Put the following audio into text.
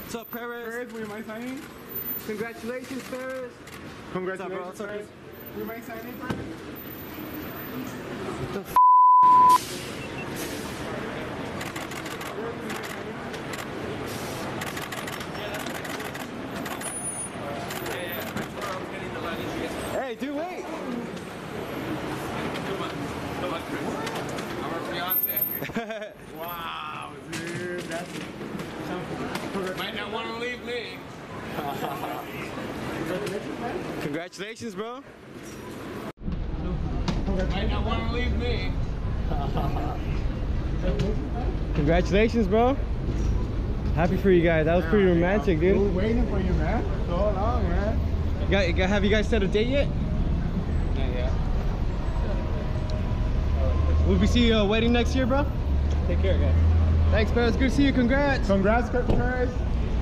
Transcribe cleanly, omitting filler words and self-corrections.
What's up, Paris? Paris, will you mind signing? Congratulations, Paris. Congratulations, What's up, bro? Paris. Will you mind signing, Paris? What the f? Hey, dude, wait! Come on, Chris. I'm her fiance. Wow, dude, that's Might not want to leave me. Congratulations, bro. Might not want to leave me. Congratulations, bro. Happy for you guys. That was pretty romantic, We're dude. waiting for you, man. So long, man. Have you guys set a date yet? Not yet. Will we see you wedding next year, bro? Take care, guys. Thanks, bro. It's good to see you. Congrats. Congrats, Paris.